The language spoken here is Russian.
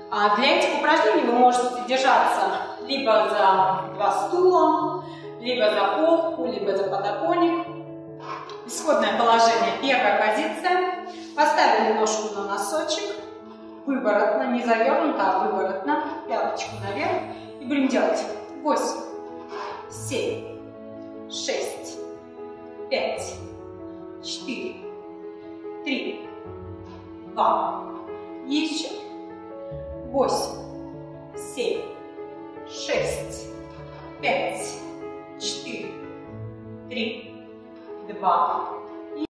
Для этих упражнений вы можете держаться либо за два стула, либо за полку, либо за подоконник. Исходное положение, первая позиция. Поставили ножку на носочек, выворотно, не завернуто, а выворотно, пяточку наверх. И будем делать 8, 7, 6, 5, 4, 3, 2, еще 8,